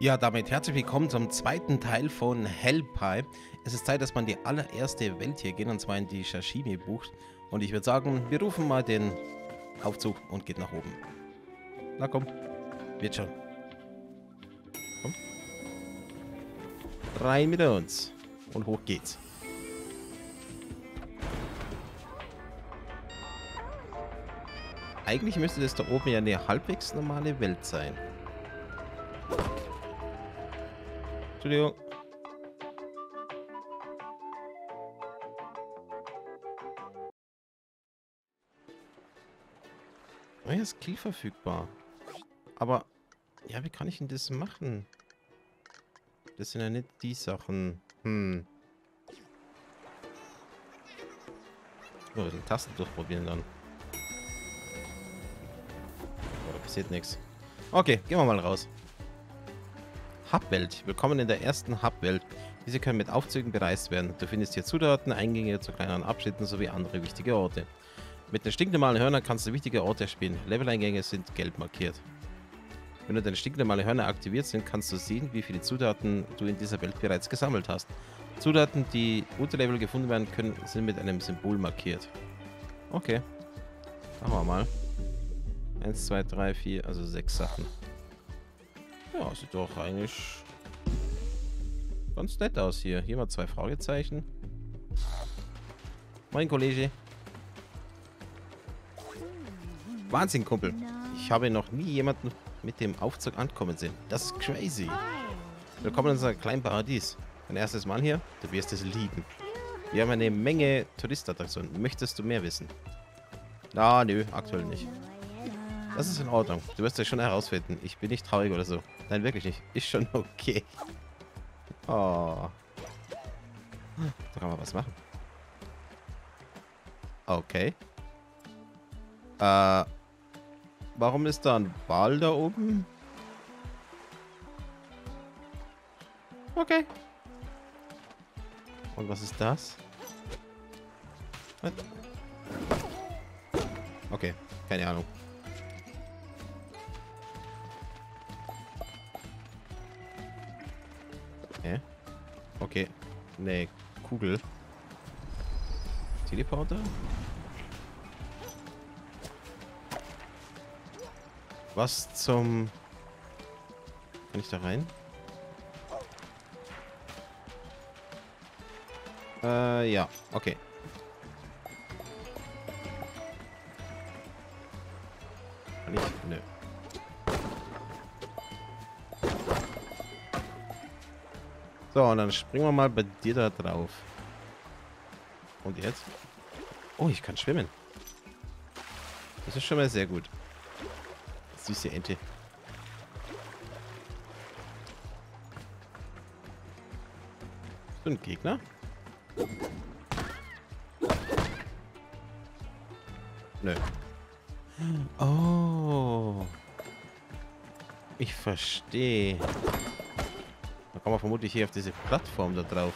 Ja, damit herzlich willkommen zum zweiten Teil von Hellpie. Es ist Zeit, dass man die allererste Welt hier geht, und zwar in die Sashimi-Bucht. Und ich würde sagen, wir rufen mal den Aufzug und geht nach oben. Na komm, wird schon. Komm, rein mit uns. Und hoch geht's. Eigentlich müsste das da oben ja eine halbwegs normale Welt sein. Entschuldigung. Neuer Skill verfügbar. Aber, ja, wie kann ich denn das machen? Das sind ja nicht die Sachen. So, die Tasten durchprobieren dann. Oh, da passiert nichts. Okay, gehen wir mal raus. Hubwelt. Willkommen in der ersten Hubwelt. Diese können mit Aufzügen bereist werden. Du findest hier Zutaten, Eingänge zu kleineren Abschnitten sowie andere wichtige Orte. Mit den stinknormalen Hörnern kannst du wichtige Orte erspielen. Level-Eingänge sind gelb markiert. Wenn du deine stinknormale Hörner aktiviert sind, kannst du sehen, wie viele Zutaten du in dieser Welt bereits gesammelt hast. Zutaten, die unter Level gefunden werden können, sind mit einem Symbol markiert. Okay. Machen wir mal. 1, 2, 3, 4, also 6 Sachen. Ja, sieht doch eigentlich ganz nett aus hier. Hier mal 2 Fragezeichen. Moin, Kollege. Wahnsinn, Kumpel. Ich habe noch nie jemanden mit dem Aufzug ankommen sehen. Das ist crazy. Willkommen in unserem kleinen Paradies. Dein erstes Mal hier? Du wirst es lieben. Wir haben eine Menge Touristenattraktionen. Möchtest du mehr wissen? Ah, nö, aktuell nicht. Das ist in Ordnung. Du wirst es schon herausfinden. Ich bin nicht traurig oder so. Nein, wirklich nicht. Ist schon okay. Oh. Da kann man was machen. Okay. Warum ist da ein Wal da oben? Okay. Und was ist das? Was? Okay, keine Ahnung. Okay, ne Kugel. Teleporter? Was zum... Kann ich da rein? Ja, okay. Kann ich? Nö. So, und dann springen wir mal bei dir da drauf. Und jetzt? Oh, ich kann schwimmen. Das ist schon mal sehr gut. Süße Ente. So ein Gegner? Nö. Oh. Ich verstehe. Da kommen wir vermutlich hier auf diese Plattform da drauf.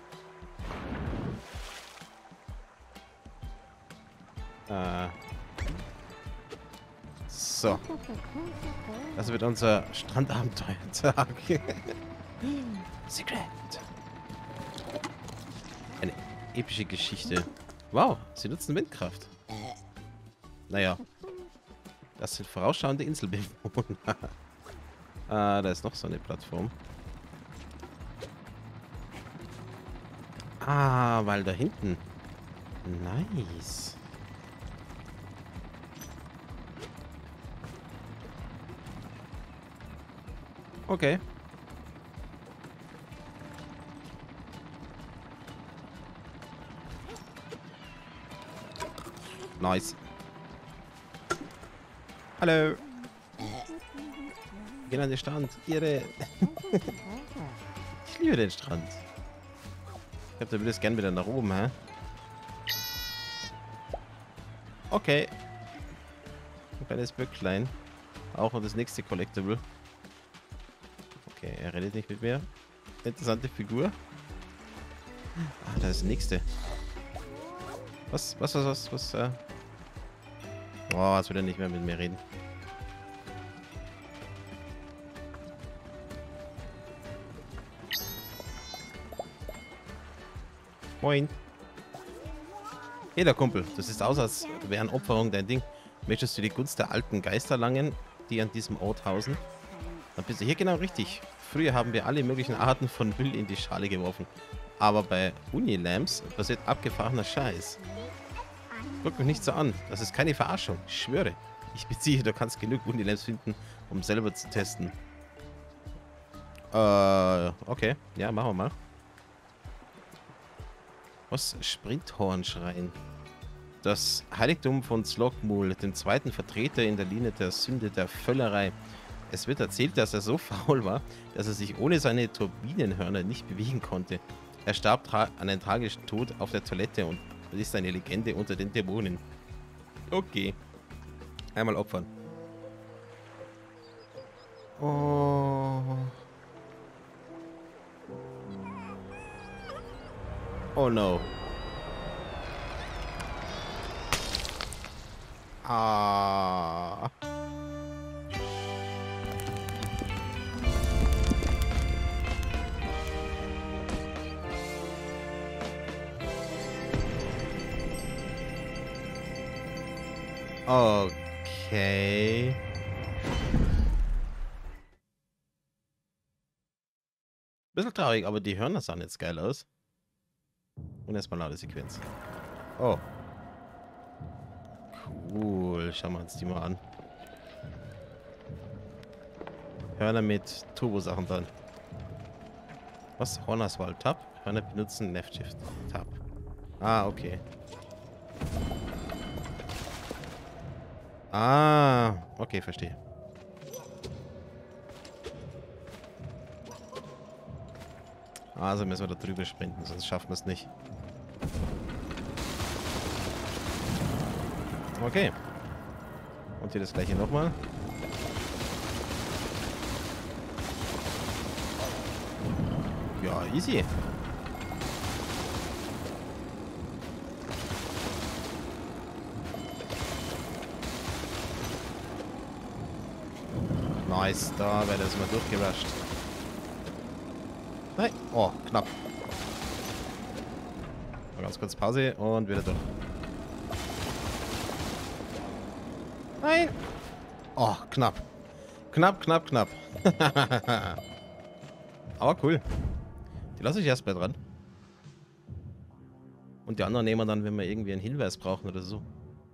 So. Das wird unser Strandabenteuertag. Secret. Eine epische Geschichte. Wow, sie nutzen Windkraft. Naja. Das sind vorausschauende Inselbewohner. Da ist noch so eine Plattform. Ah, weil da hinten. Nice. Okay. Nice. Hallo. Wir gehen an den Strand. Ihre. Ich liebe den Strand. Ich glaube, du würdest gern wieder nach oben, hä? Okay. Ein kleines Böcklein. Auch noch das nächste Collectible. Okay, er redet nicht mit mir. Interessante Figur. Ah, da ist das nächste. Was? Oh, jetzt will er nicht mehr mit mir reden. Moin. Hey, der Kumpel. Das sieht aus, als wäre eine Opferung dein Ding. Möchtest du die Gunst der alten Geister erlangen, die an diesem Ort hausen? Dann bist du hier genau richtig. Früher haben wir alle möglichen Arten von Müll in die Schale geworfen. Aber bei Unilamps passiert abgefahrener Scheiß. Guck mich nicht so an. Das ist keine Verarschung. Ich schwöre. Ich beziehe, du kannst genug Unilamps finden, um selber zu testen. Okay. Ja, machen wir mal. Was? Sprinthornschrein. Das Heiligtum von Slogmul, dem zweiten Vertreter in der Linie der Sünde der Völlerei. Es wird erzählt, dass er so faul war, dass er sich ohne seine Turbinenhörner nicht bewegen konnte. Er starb an einem tragischen Tod auf der Toilette und ist eine Legende unter den Dämonen. Okay. Einmal opfern. Oh. Oh no. Ah. Okay. Bisschen traurig, aber die Hörner sahen jetzt geil aus. Und erstmal Ladesequenz. Oh. Cool. Schauen wir uns die mal an. Hörner mit Turbo-Sachen dran. Was? Hornerswald Tab? Hörner benutzen Left Shift Tab. Ah, okay. Ah, okay, verstehe. Also müssen wir da drüber sprinten, sonst schaffen wir es nicht. Okay. Und hier das gleiche nochmal. Ja, easy. Nice, da wäre das mal durchgerusht. Nein, oh, knapp. Mal ganz kurz Pause und wieder durch. Nein! Oh, knapp. Knapp, knapp, knapp. Aber cool. Die lasse ich erstmal dran. Und die anderen nehmen wir dann, wenn wir irgendwie einen Hinweis brauchen oder so.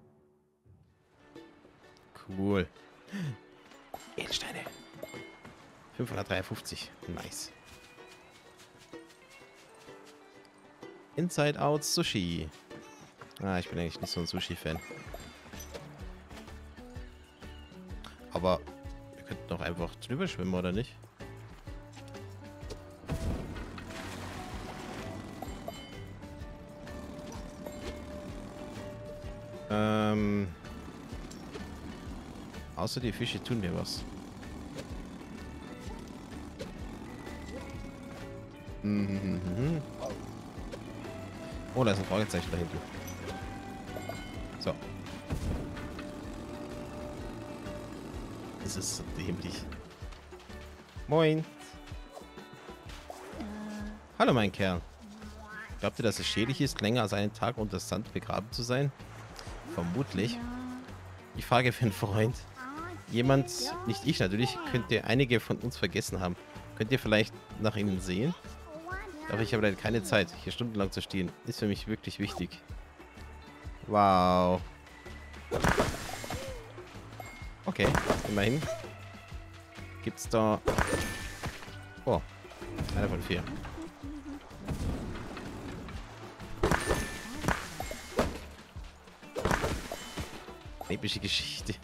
Cool. Edelsteine. 553. Nice. Inside Out Sushi. Ah, ich bin eigentlich nicht so ein Sushi-Fan. Aber wir könnten doch einfach drüber schwimmen, oder nicht? Außer die Fische tun mir was. Oh, da ist ein Fragezeichen da hinten. So. Das ist so dämlich. Moin. Hallo, mein Kerl. Glaubt ihr, dass es schädlich ist, länger als einen Tag unter Sand begraben zu sein? Vermutlich. Ich frage für einen Freund. Jemand, nicht ich natürlich, könnte einige von uns vergessen haben. Könnt ihr vielleicht nach ihnen sehen? Aber ich habe leider keine Zeit, hier stundenlang zu stehen. Ist für mich wirklich wichtig. Wow. Okay, immerhin. Gibt's da... Oh, einer von 4. Epische Geschichte.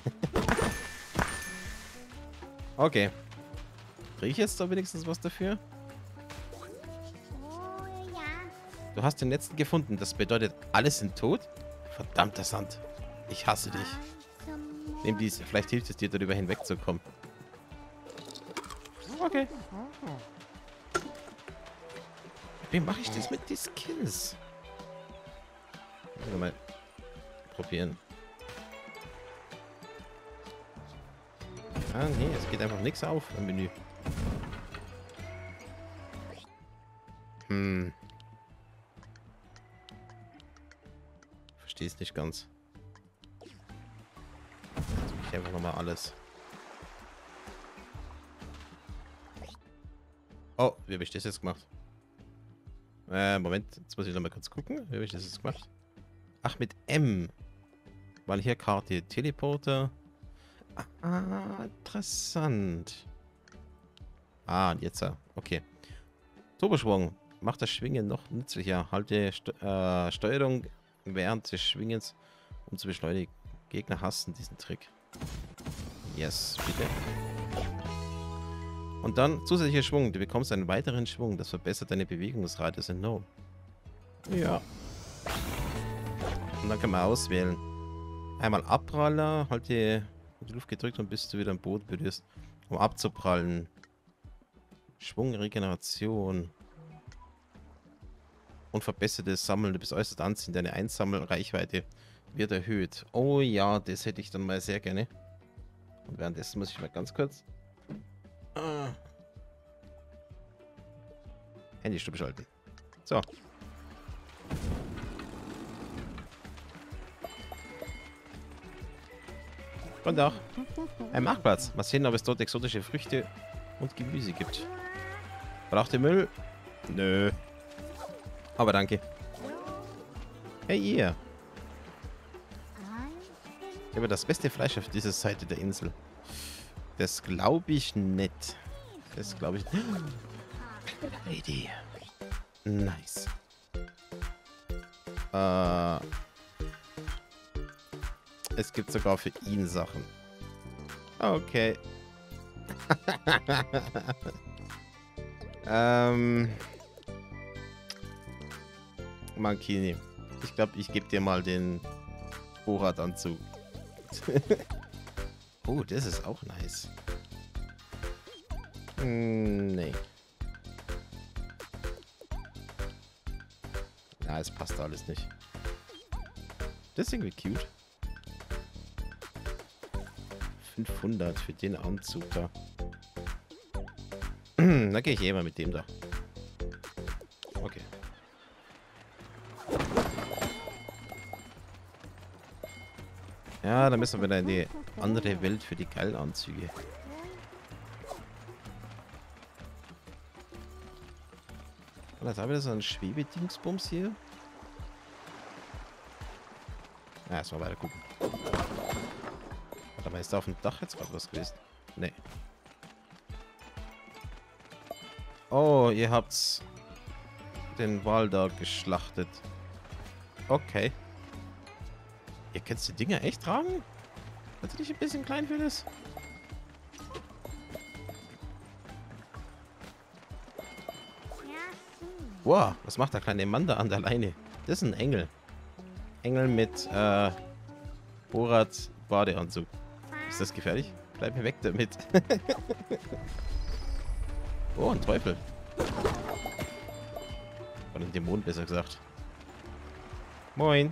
Okay. Kriege ich jetzt da wenigstens was dafür? Du hast den letzten gefunden. Das bedeutet, alle sind tot? Verdammter Sand. Ich hasse dich. Nimm dies. Vielleicht hilft es dir, darüber hinwegzukommen. Okay. Wie mache ich das mit den Skills? Mal probieren. Ah, nee, es geht einfach nichts auf im Menü. verstehe es nicht ganz. Jetzt ich einfach nochmal alles. Oh, wie habe ich das jetzt gemacht? Moment, jetzt muss ich nochmal kurz gucken. Wie habe ich das jetzt gemacht? Ach, mit M. Weil hier Karte, Teleporter. Ah, interessant. Ah, und jetzt, okay. Turboschwung. Macht das Schwingen noch nützlicher. Halte Steuerung während des Schwingens, um zu beschleunigen. Gegner hassen diesen Trick. Yes, bitte. Und dann zusätzlicher Schwung. Du bekommst einen weiteren Schwung. Das verbessert deine Bewegungsradius in No. Ja. Und dann kann man auswählen. Einmal Abpraller. Halte die Luft gedrückt und bis du wieder am Boden berührst, um abzuprallen. Schwungregeneration. Und verbessertes Sammeln. Du bist äußerst anziehend. Deine Einsammelreichweite wird erhöht. Oh ja, das hätte ich dann mal sehr gerne. Und währenddessen muss ich mal ganz kurz Handy schalten. So. Und auch ein Marktplatz. Mal sehen, ob es dort exotische Früchte und Gemüse gibt. Braucht ihr Müll? Nö. Aber danke. Hey ihr. Ich habe das beste Fleisch auf dieser Seite der Insel. Das glaube ich nicht. Das glaube ich nicht. Idee. Nice. Es gibt sogar für ihn Sachen. Okay. Mankini. Ich glaube, ich gebe dir mal den Borat-Anzug. Oh, das ist auch nice. Nee. Ja, es passt alles nicht. Das ist irgendwie cute. 500 für den Anzug da. Da gehe ich eh mal mit dem da. Okay. Ja, dann müssen wir wieder in die andere Welt für die geilen Anzüge. Und jetzt haben wir so ein Schwebedingsbums hier. Ja, erstmal weiter gucken. Warte mal, ist da auf dem Dach jetzt gerade was gewesen? Nee. Oh, ihr habt den Wal da geschlachtet. Okay. Ihr könnt die Dinger echt tragen? Seid ihr nicht ein bisschen klein für das? Wow, was macht der kleine Mann da an der Leine? Das ist ein Engel. Engel mit Borat Badeanzug. Ist das gefährlich? Bleib mir weg damit. Oh, ein Teufel. Oder ein Dämon, besser gesagt. Moin.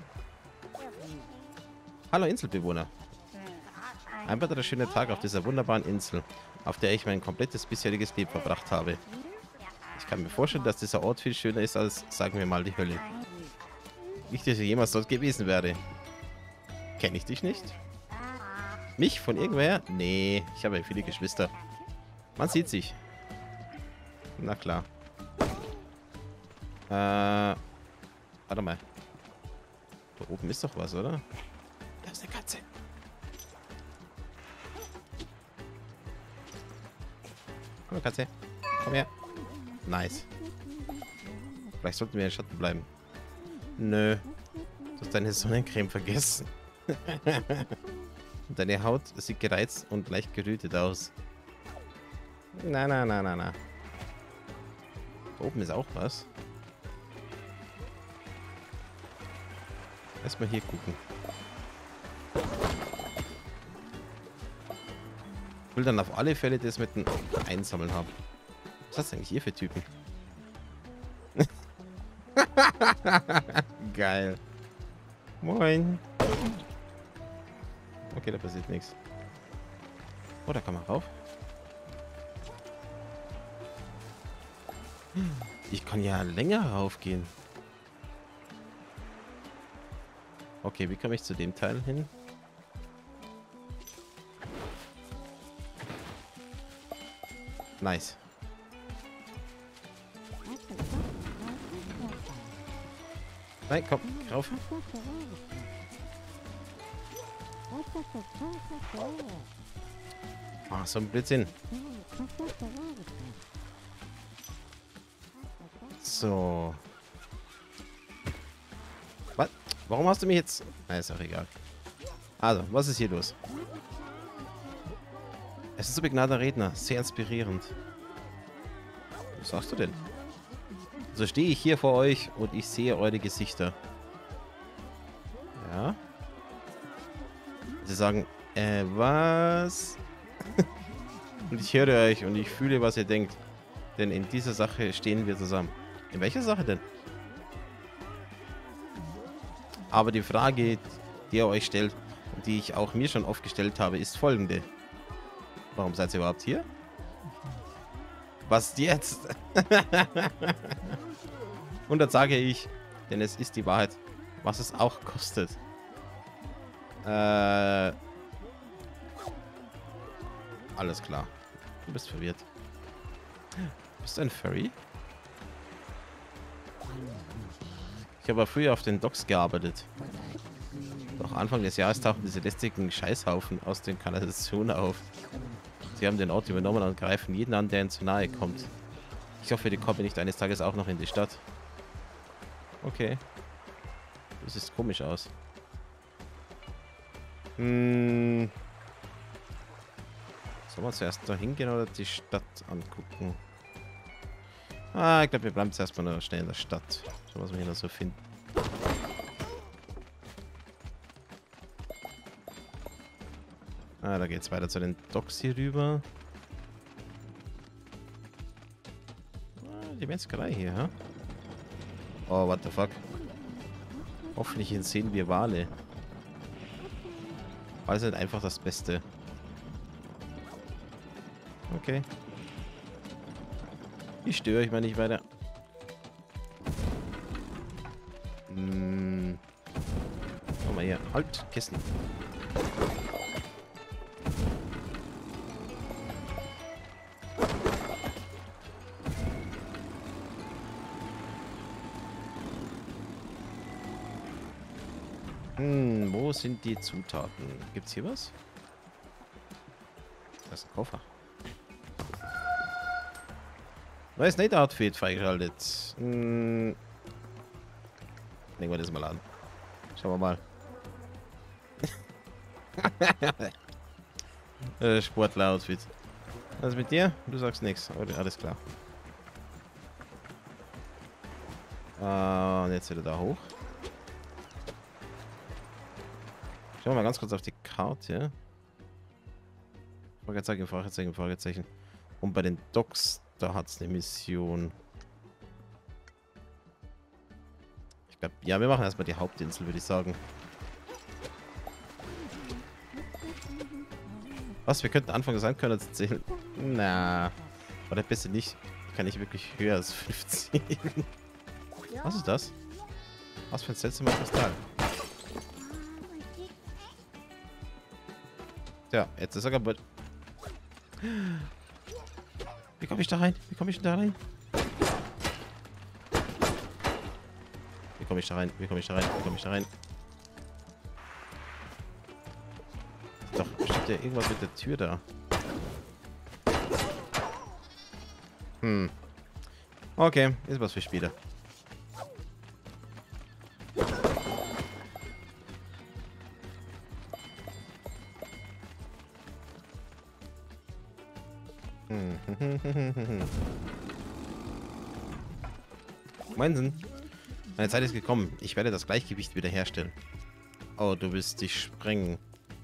Hallo Inselbewohner. Ein weiterer schöner Tag auf dieser wunderbaren Insel, auf der ich mein komplettes bisheriges Leben verbracht habe. Ich kann mir vorstellen, dass dieser Ort viel schöner ist als, sagen wir mal, die Hölle. Nicht, dass ich jemals dort gewesen wäre. Kenne ich dich nicht? Mich? Von irgendwer? Nee, ich habe ja viele Geschwister. Man sieht sich. Na klar. Warte mal. Da oben ist doch was, oder? Da ist eine Katze. Komm, Katze. Komm her. Nice. Vielleicht sollten wir in den Schatten bleiben. Nö. Du hast deine Sonnencreme vergessen. Deine Haut sieht gereizt und leicht gerötet aus. Na, na, na, na, na. Da oben ist auch was. Erstmal hier gucken. Ich will dann auf alle Fälle das mit dem Einsammeln haben. Was hast du eigentlich hier für Typen? Geil. Moin. Okay, da passiert nichts. Oh, da kann man rauf. Ich kann ja länger raufgehen. Okay, wie komme ich zu dem Teil hin? Nice. Nein, komm, rauf. Ah, so ein Blödsinn. So. Was? Warum hast du mich jetzt... Na, ist auch egal. Also, was ist hier los? Es ist so begnadeter Redner. Sehr inspirierend. Was sagst du denn? So stehe ich hier vor euch und ich sehe eure Gesichter. Ja. Sie sagen, was? Und ich höre euch und ich fühle, was ihr denkt. Denn in dieser Sache stehen wir zusammen. In welcher Sache denn? Aber die Frage, die ihr euch stellt und die ich auch mir schon oft gestellt habe, ist folgende. Warum seid ihr überhaupt hier? Was jetzt? Und dann sage ich, denn es ist die Wahrheit, was es auch kostet. Alles klar. Du bist verwirrt. Bist du ein Furry? Ich habe früher auf den Docks gearbeitet. Doch Anfang des Jahres tauchten diese lästigen Scheißhaufen aus den Kanalisationen auf. Sie haben den Ort übernommen und greifen jeden an, der ihnen zu nahe kommt. Ich hoffe, die kommen nicht eines Tages auch noch in die Stadt. Okay. Das sieht komisch aus. Sollen wir zuerst da hingehen oder die Stadt angucken? Ah, ich glaube, wir bleiben zuerst mal noch schnell in der Stadt. Schauen, was wir hier noch so finden. Ah, da geht's weiter zu den Docks hier rüber. Ah, die Metzgerei hier, ha? Oh, what the fuck? Hoffentlich sehen wir Wale. Wale sind einfach das Beste. Okay. Ich störe euch mal nicht weiter. Komm mal hier. Halt, Kissen. Wo sind die Zutaten? Gibt's hier was? Das ist ein Koffer. Neues Nate-Outfit freigeschaltet. Legen wir das mal an. Schauen wir mal. Sportler-Outfit. Was ist mit dir? Du sagst nichts. Alles klar. Und jetzt wieder da hoch. Schauen wir mal ganz kurz auf die Karte. Fragezeichen, Fragezeichen, Fragezeichen. Und bei den Docks, da hat es eine Mission. Ich glaube, ja, wir machen erstmal die Hauptinsel, würde ich sagen. Was, wir könnten Anfang sein können zu zählen? Na, oder besser nicht. Ich kann nicht wirklich höher als 15. Was ist das? Was für ein seltsamer Kristall. Ja, jetzt ist er kaputt. Wie komme ich da rein? Wie komme ich da rein? Wie komme ich da rein? Wie komme ich da rein? Wie komme ich da rein? Doch, steht ja irgendwas mit der Tür da. Okay, ist was für Spieler. Meinsen? Meine Zeit ist gekommen. Ich werde das Gleichgewicht wiederherstellen. Oh, du willst dich sprengen.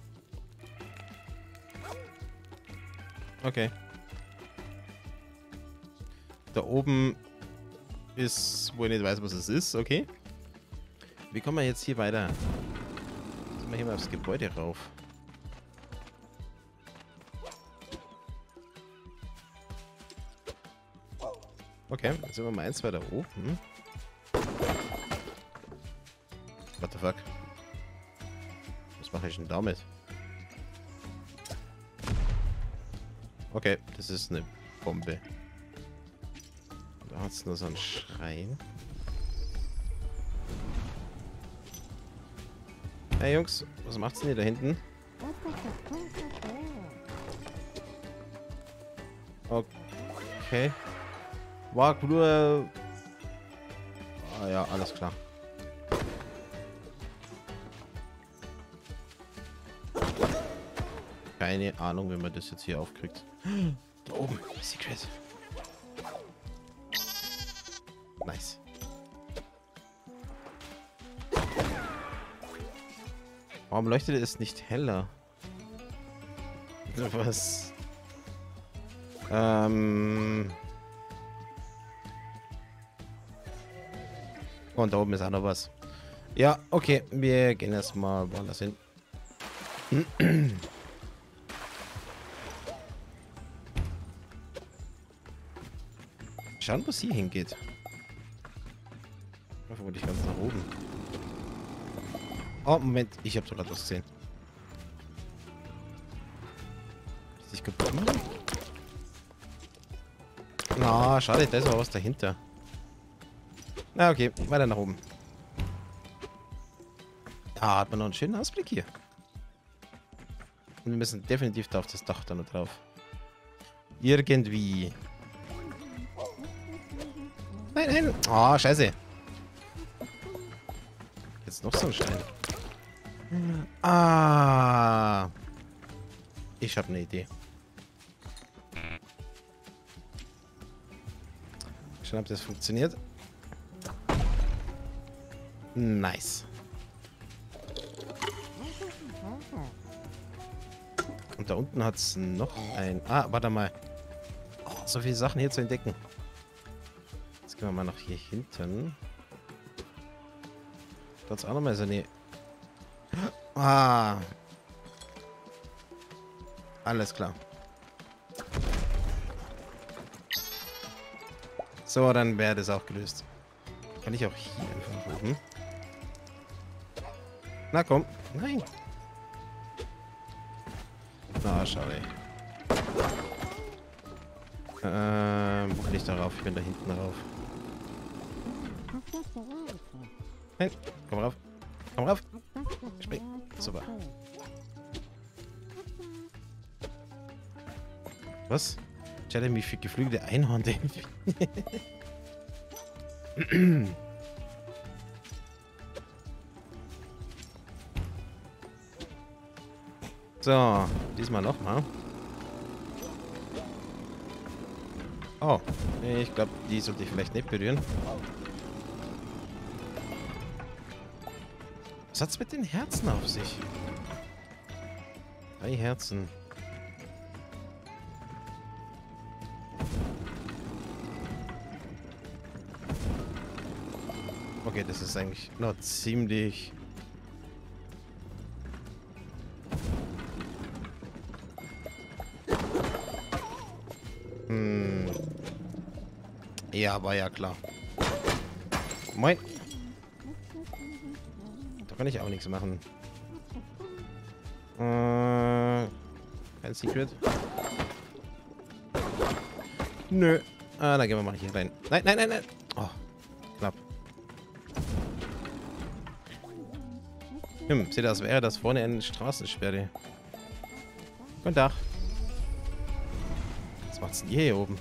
Okay. Da oben ist, wo ich nicht weiß, was es ist. Okay. Wie kommen wir jetzt hier weiter? Sollen wir hier mal aufs Gebäude rauf? Okay, jetzt sind wir mal 1, 2 da oben. What the fuck? Was mache ich denn damit? Okay, das ist eine Bombe. Da hat es nur so einen Schrein. Hey Jungs, was macht's denn hier da hinten? Okay. War nur... Ah ja, alles klar. Keine Ahnung, wie man das jetzt hier aufkriegt. Da oben, Secret. Nice. Warum leuchtet es nicht heller? Was? Und da oben ist auch noch was. Ja, okay. Wir gehen erstmal woanders hin. Schauen, wo sie hingeht. Dafür wollte ich ganz nach oben. Oh, Moment. Ich habe sogar das gesehen. Sich kaputt machen? Na, schade. Da ist aber was dahinter. Na, okay. Weiter nach oben. Ah, hat man noch einen schönen Ausblick hier. Und wir müssen definitiv da auf das Dach da noch drauf. Irgendwie. Nein, nein. Oh, scheiße. Jetzt noch so ein Stein. Ah. Ich habe eine Idee. Schauen, ob das funktioniert. Nice. Und da unten hat es noch ein... Ah, warte mal. Oh, so viele Sachen hier zu entdecken. Jetzt gehen wir mal nach hier hinten. Da ist auch noch mal so eine... Ah. Alles klar. So, dann wäre das auch gelöst. Kann ich auch hier einfach oben? Na komm. Nein. Na, schade. Wo bin ich da rauf? Ich bin da hinten rauf. Nein, komm rauf. Komm rauf. Spring. Super. Was? Jeremy für geflügelte Einhorn. So, diesmal nochmal. Oh, ich glaube, die sollte ich vielleicht nicht berühren. Was hat's mit den Herzen auf sich? 3 Herzen. Okay, das ist eigentlich noch ziemlich... Ja, war ja klar. Moin. Da kann ich auch nichts machen. Kein Secret. Nö. Ah, dann gehen wir mal hier rein. Nein, nein, nein, nein. Oh, knapp. Seht ihr, als wäre das vorne eine Straßensperre. Guten Tag. Was macht's denn hier oben?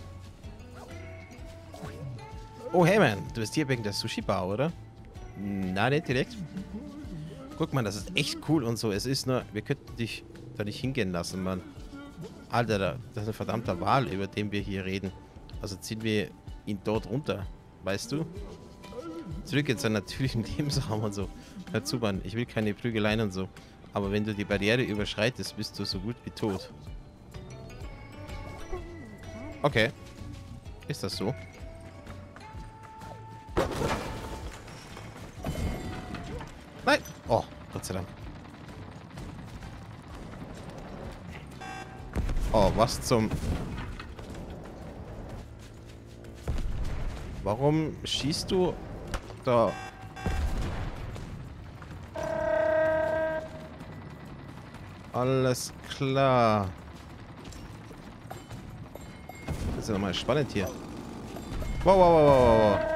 Oh, hey man, du bist hier wegen der Sushi-Bar, oder? Na, nicht direkt. Guck mal, das ist echt cool und so. Es ist nur, wir könnten dich da nicht hingehen lassen, Mann. Alter, das ist ein verdammter Wal, über den wir hier reden. Also ziehen wir ihn dort runter, weißt du? Zurück in seinen natürlichen Lebensraum und so. Hör zu, Mann, ich will keine Prügeleien und so. Aber wenn du die Barriere überschreitest, bist du so gut wie tot. Okay. Ist das so? Nein! Oh, Gott sei Dank. Oh, was zum... Warum schießt du da... Alles klar. Das ist ja nochmal spannend hier. Wow, wow, wow, wow, wow.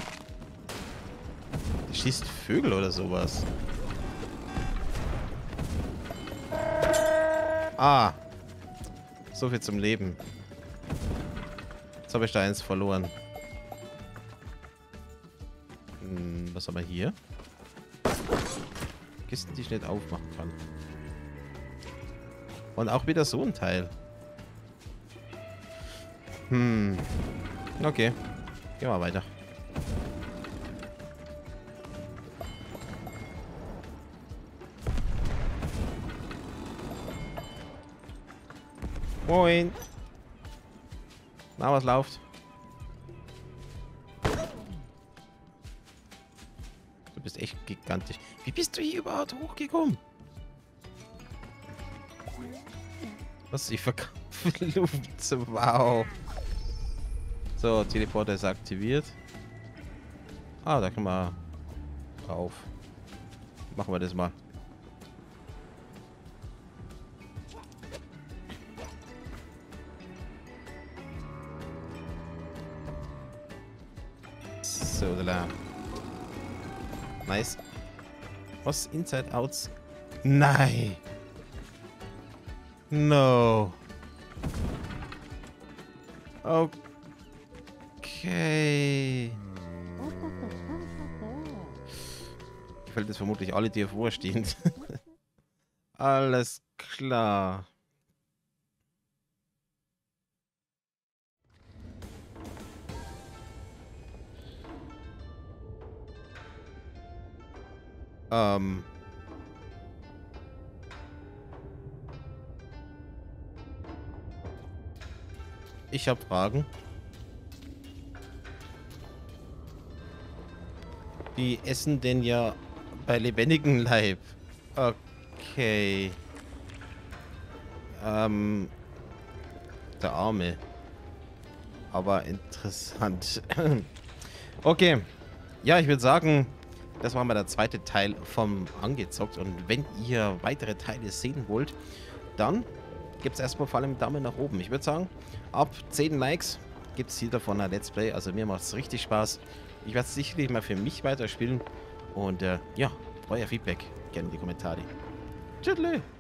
Die schießt Vögel oder sowas. Ah. So viel zum Leben. Jetzt habe ich da eins verloren. Was haben wir hier? Kisten, die ich nicht aufmachen kann. Und auch wieder so ein Teil. Okay. Gehen wir weiter. Moin. Na, was läuft? Du bist echt gigantisch. Wie bist du hier überhaupt hochgekommen? Was? Ich verkaufe Luft. Wow. So, Teleporter ist aktiviert. Ah, da können wir drauf. Machen wir das mal. So, da. Nice. Was? Inside Outs? Nein. No. Okay. Gefällt es vermutlich alle, die hier vorstehen. Alles klar. Ich habe Fragen. Die essen denn ja bei lebendigem Leib. Okay. Der Arme. Aber interessant. Okay. Ja, ich würde sagen, das war mal der zweite Teil vom Angezockt. Und wenn ihr weitere Teile sehen wollt, dann gibt es erstmal vor allem einen Daumen nach oben. Ich würde sagen, ab 10 Likes gibt es hier davon ein Let's Play. Also mir macht es richtig Spaß. Ich werde es sicherlich mal für mich weiterspielen. Und ja, euer Feedback gerne in die Kommentare. Tschüss.